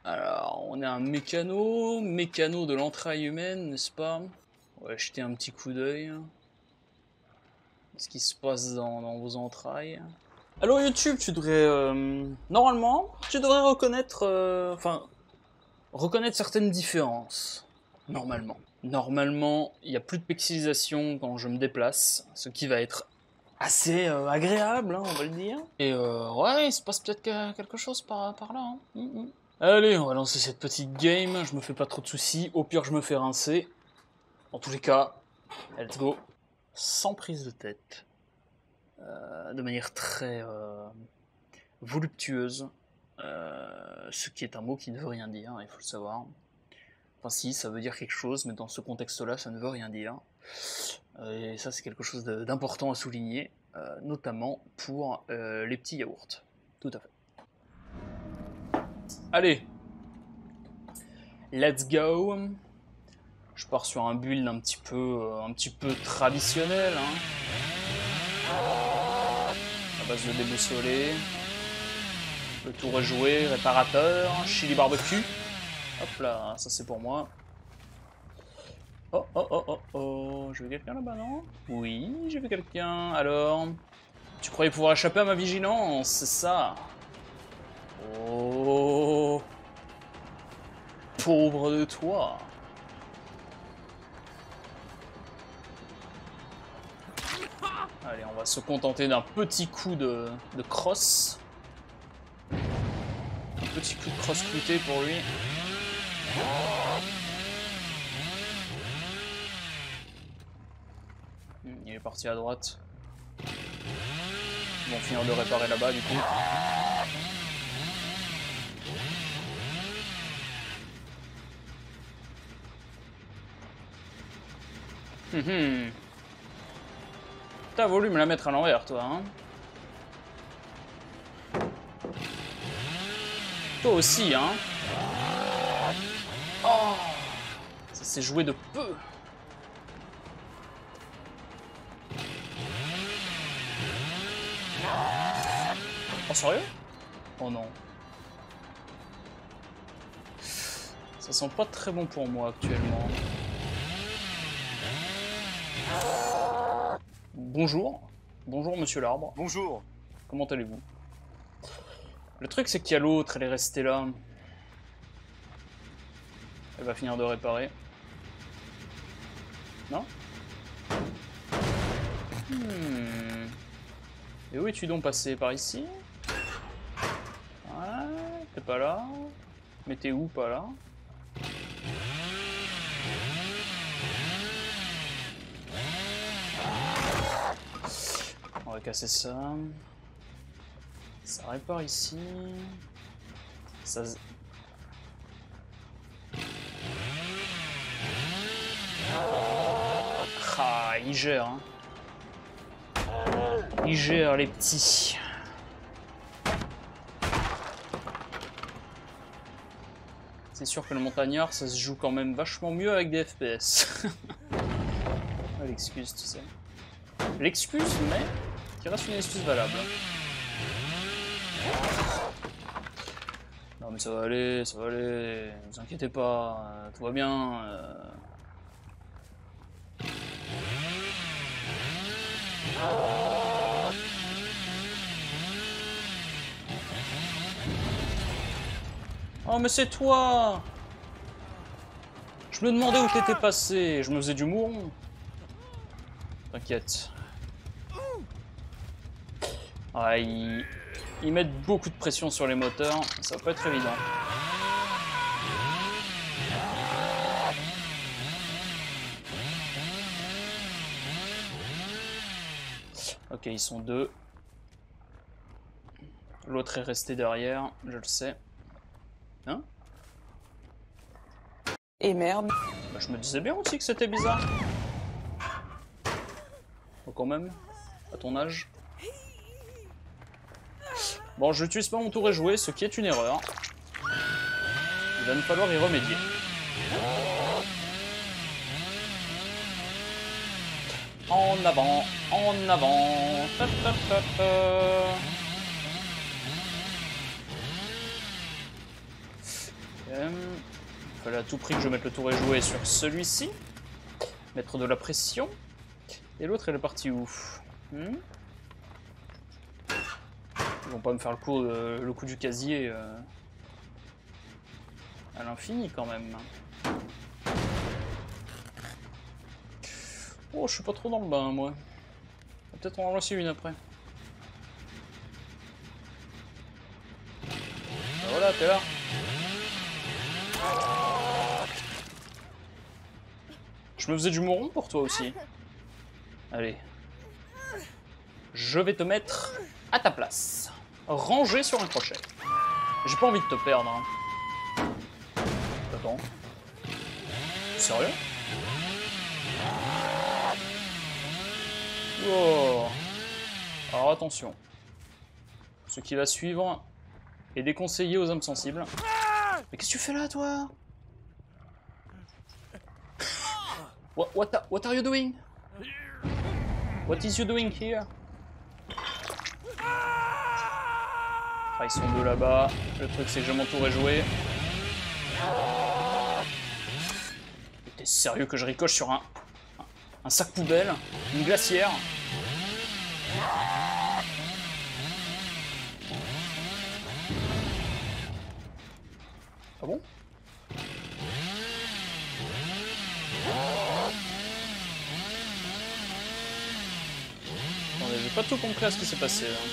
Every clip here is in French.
Alors, on est un mécano de l'entraille humaine, n'est-ce pas? On va jeter un petit coup d'œil. Ce qui se passe dans vos entrailles. Alors YouTube, tu devrais... normalement, tu devrais reconnaître... reconnaître certaines différences. Normalement. Normalement, il n'y a plus de pixelisation quand je me déplace, ce qui va être assez agréable, hein, on va le dire. Et ouais, il se passe peut-être quelque chose par là. Hein. Allez, on va lancer cette petite game, je me fais pas trop de soucis, au pire je me fais rincer. En tous les cas, let's go. Sans prise de tête. De manière très voluptueuse. Ce qui est un mot qui ne veut rien dire, il faut le savoir. Enfin si, ça veut dire quelque chose, mais dans ce contexte-là, ça ne veut rien dire. Et ça, c'est quelque chose d'important à souligner, notamment pour les petits yaourts. Tout à fait. Allez, let's go. Je pars sur un build un petit peu traditionnel, hein. À base de déboussoler. Le tour est joué, réparateur, chili barbecue. Hop là, ça c'est pour moi. Oh, oh, oh, oh, oh, j'ai vu quelqu'un là-bas, non? Oui, j'ai vu quelqu'un. Alors, tu croyais pouvoir échapper à ma vigilance, c'est ça? Oh, pauvre de toi. Allez, on va se contenter d'un petit coup de crosse. Un petit coup de crosse clouté pour lui. Il est parti à droite. Ils vont finir de réparer là-bas du coup. T'as voulu me la mettre à l'envers, toi, hein? Toi aussi, hein? Oh! Ça s'est joué de peu! Oh, sérieux? Oh non. Ça sent pas très bon pour moi actuellement. Bonjour. Bonjour, monsieur l'arbre. Bonjour. Comment allez-vous? Le truc, c'est qu'il y a l'autre, elle est restée là. Elle va finir de réparer. Non? Et où es-tu donc passé? Par ici? Ouais, t'es pas là. Mais t'es où, pas là? On va casser ça. Ça répare ici. Ça... Ah, il gère, hein. Il gère les petits. C'est sûr que le montagnard, ça se joue quand même vachement mieux avec des FPS. L'excuse, tu sais. L'excuse, mais qui reste une excuse valable. Non mais ça va aller, ne vous inquiétez pas, tout va bien. Oh mais c'est toi! Je me demandais où t'étais passé, je me faisais du mouron. T'inquiète. Ah, ils mettent beaucoup de pression sur les moteurs, ça va pas être évident. Ok, ils sont deux. L'autre est resté derrière, je le sais. Hein? Et merde. Bah, je me disais bien aussi que c'était bizarre. Oh, quand même, à ton âge. Bon, je n'utilise pas mon tour et jouer, ce qui est une erreur. Il va nous falloir y remédier. En avant, en avant. Ta, ta, ta, ta. Il fallait à tout prix que je mette le tour et jouer sur celui-ci. Mettre de la pression. Et l'autre, elle est partie où? Ils vont pas me faire le coup du casier à l'infini quand même. Oh, je suis pas trop dans le bain, moi. Peut-être on en reçu une après. Ben voilà, t'es là. Je me faisais du moron pour toi aussi. Allez. Je vais te mettre à ta place. Rangé sur un crochet. J'ai pas envie de te perdre. Hein. Attends. Sérieux? Wow. Alors attention. Ce qui va suivre est déconseillé aux âmes sensibles. Mais qu'est-ce que tu fais là, toi? What are you doing? What is you doing here? Ah, ils sont deux là-bas. Le truc, c'est que je m'entoure et jouer. T'es sérieux que je ricoche sur un sac poubelle? Une glacière? Ah bon? Attendez, j'ai pas tout compris à ce qui s'est passé là.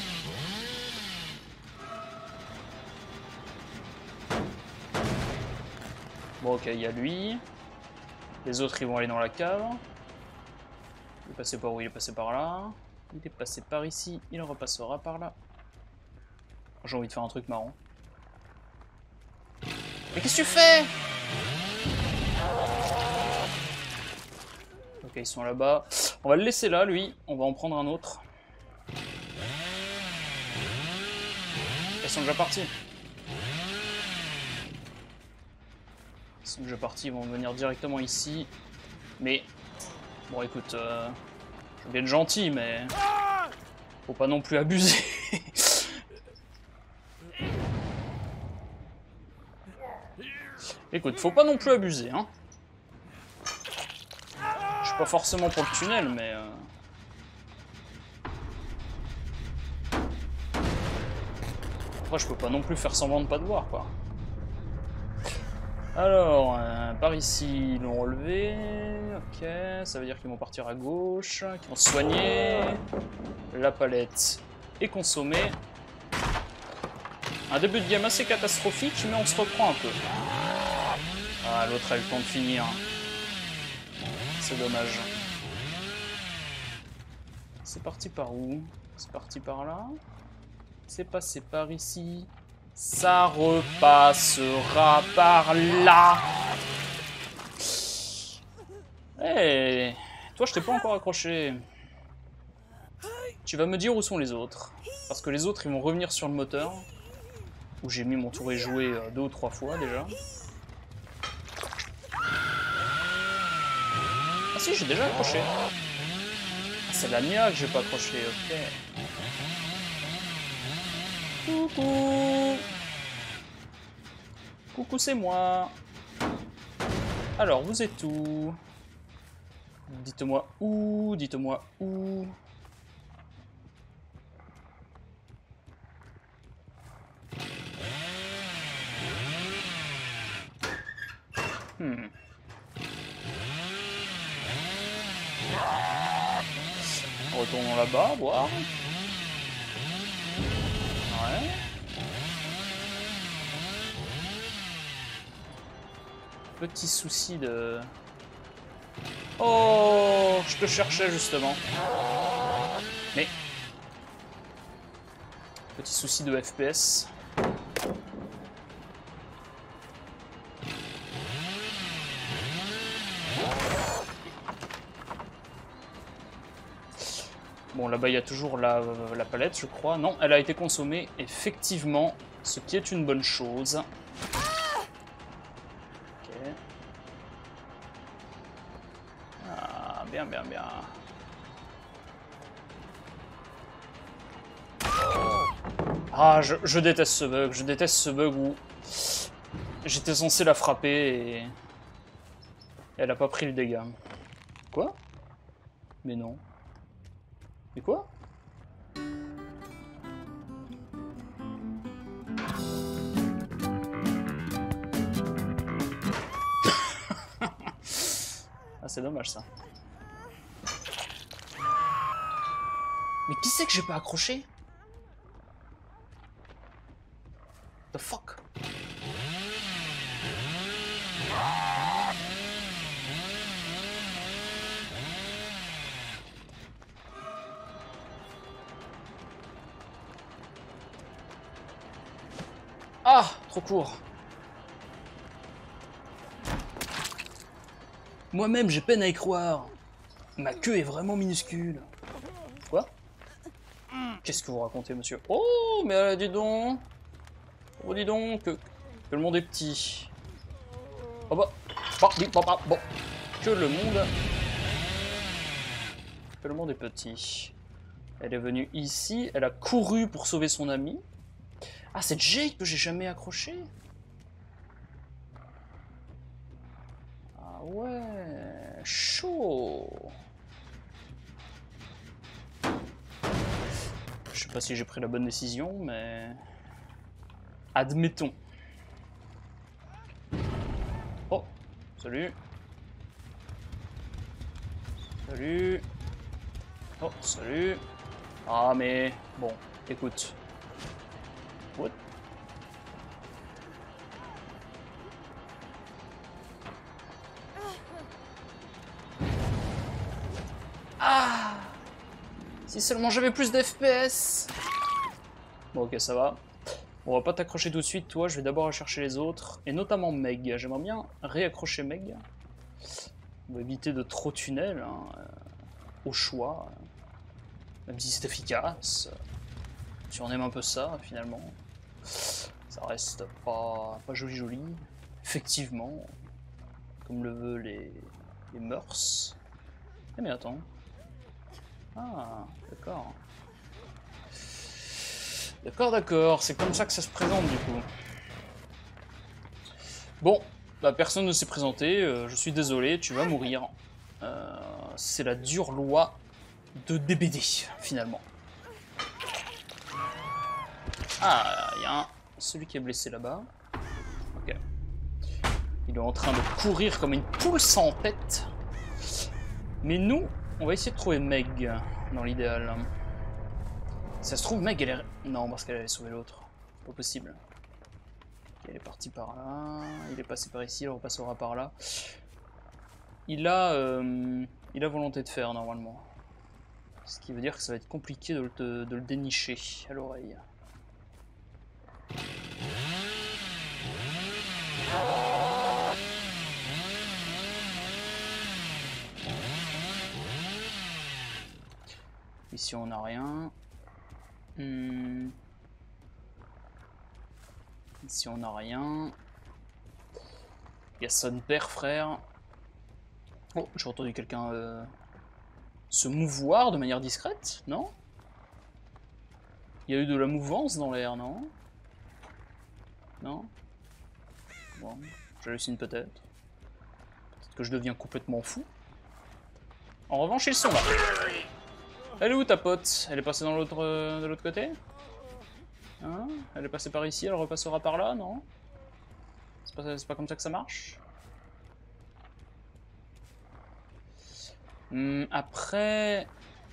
Bon, ok, il y a lui. Les autres, ils vont aller dans la cave. Il est passé par où? Il est passé par là. Il est passé par ici. Il repassera par là. J'ai envie de faire un truc marrant. Mais qu'est-ce que tu fais? Ok, ils sont là-bas. On va le laisser là, lui. On va en prendre un autre. Ils sont déjà partis. Ils sont déjà partis, ils vont venir directement ici. Mais, bon écoute, je vais être gentil, mais faut pas non plus abuser. Écoute, faut pas non plus abuser, hein. Je suis pas forcément pour le tunnel, mais... Après, je peux pas non plus faire semblant de pas te voir, quoi. Alors, par ici, ils l'ont relevé. Ok, ça veut dire qu'ils vont partir à gauche, qu'ils vont se soigner. La palette est consommée. Un début de game assez catastrophique, mais on se reprend un peu. Ah, l'autre a eu le temps de finir. C'est dommage. C'est parti par où? C'est parti par là. C'est passé par ici. Ça repassera par là. Hey, toi, je t'ai pas encore accroché. Tu vas me dire où sont les autres. Parce que les autres, ils vont revenir sur le moteur. Où j'ai mis mon tour et joué 2 ou 3 fois déjà. Ah si, j'ai déjà accroché. Ah, c'est la Nia que j'ai pas accroché, ok. Coucou. Coucou, c'est moi. Alors, vous êtes où? Dites-moi où, dites-moi où. Retournons là-bas, voir. Ouais. Petit souci de... Oh, je te cherchais justement. Mais... Petit souci de FPS. Bon, là-bas, il y a toujours la palette, je crois. Non, elle a été consommée, effectivement, ce qui est une bonne chose. Ok. Ah, bien, bien, bien. Ah, je déteste ce bug. Je déteste ce bug où J'étais censé la frapper et... Elle a pas pris le dégât. Quoi? Mais non. Mais quoi? Ah, c'est dommage ça. Mais qui c'est que j'ai pas accroché? The fuck? Ah, trop court. Moi-même, j'ai peine à y croire. Ma queue est vraiment minuscule. Quoi? Qu'est-ce que vous racontez, monsieur? Oh, mais dis donc. Oh, dis donc que le monde est petit. Oh bah. Bon. Que le monde... Que le monde est petit. Elle est venue ici, elle a couru pour sauver son ami. Ah, c'est Jake que j'ai jamais accroché. Ah ouais, chaud. Je sais pas si j'ai pris la bonne décision, mais... Admettons. Oh, salut. Salut. Oh, salut. Ah, mais... Bon, écoute. What? Ah! Si seulement j'avais plus d'FPS. Bon, ok, ça va. On va pas t'accrocher tout de suite, toi. Je vais d'abord chercher les autres. Et notamment Meg. J'aimerais bien réaccrocher Meg. On va éviter de trop tunnels. Hein, au choix. Même si c'est efficace. Si on aime un peu ça, finalement. Ça reste pas joli. Effectivement. Comme le veulent les mœurs. Eh mais attends. Ah, d'accord. D'accord. C'est comme ça que ça se présente, du coup. Bon, bah, personne ne s'est présenté. Je suis désolé, tu vas mourir. C'est la dure loi de DBD, finalement. Ah, il y a celui qui est blessé là-bas. Ok. Il est en train de courir comme une poule sans tête. Mais nous, on va essayer de trouver Meg, dans l'idéal. Si ça se trouve, Meg, elle est... Non, parce qu'elle allait sauver l'autre. C'est pas possible. Okay, elle est partie par là. Il est passé par ici, elle repassera par là. Il a volonté de faire, normalement. Ce qui veut dire que ça va être compliqué de le dénicher à l'oreille. Ici on n'a rien. Ici on n'a rien. Il y a son père, frère. Oh, j'ai entendu quelqu'un se mouvoir de manière discrète, non? Il y a eu de la mouvance dans l'air, non? Non? Bon, j'hallucine peut-être. Peut-être que je deviens complètement fou. En revanche, ils sont là. Elle est où ta pote? Elle est passée dans de l'autre côté? Hein? Elle est passée par ici, elle repassera par là, non? C'est pas comme ça que ça marche? Après...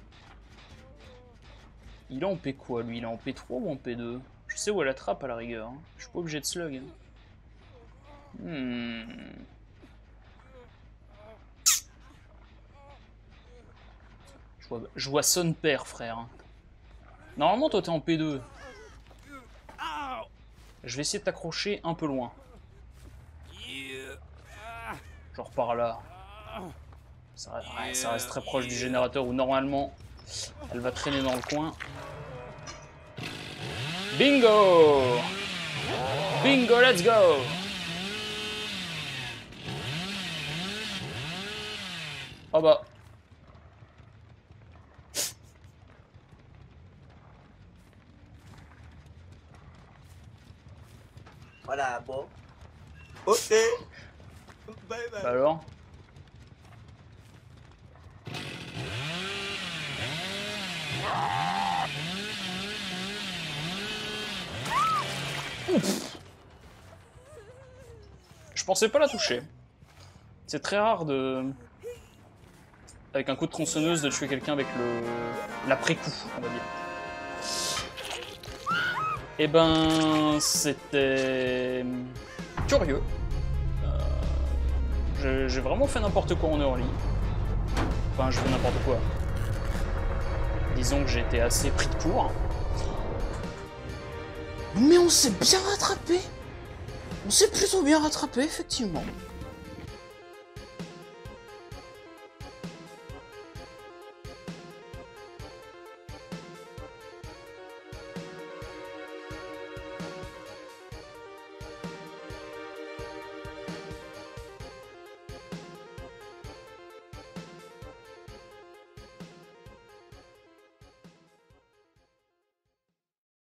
Il est en P quoi, lui? Il est en P3 ou en P2? Je sais où elle attrape à la rigueur. Hein. Je suis pas obligé de slug. Je vois son père, frère. Normalement, toi, t'es en P2. Je vais essayer de t'accrocher un peu loin. Genre par là. Ça reste très proche du générateur où normalement elle va traîner dans le coin. Bingo! Bingo, let's go! Oh bah. Voilà, bon. Ok. Bye bye. Bah alors? Ouf. Je pensais pas la toucher. C'est très rare de... avec un coup de tronçonneuse de tuer quelqu'un avec l'après-coup, on va dire. Et ben, c'était curieux. J'ai vraiment fait n'importe quoi en early. Enfin, je fais n'importe quoi. Disons que j'ai été assez pris de court. Mais on s'est bien rattrapé. On s'est plutôt bien rattrapé, effectivement.